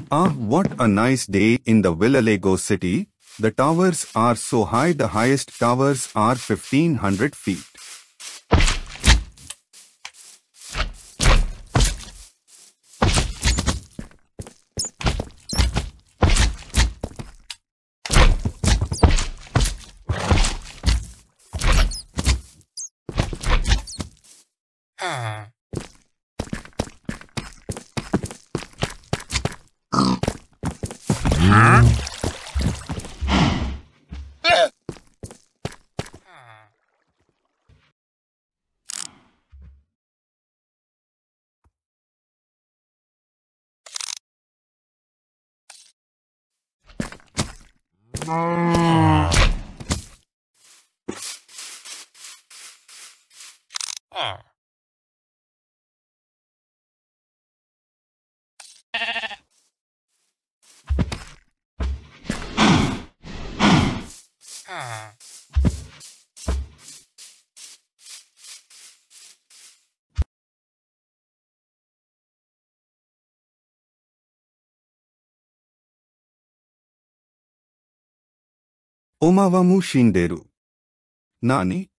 Ah, what a nice day in the VillaLego city. The towers are so high, the highest towers are 1500 feet. Omawamu shinderu. Nani?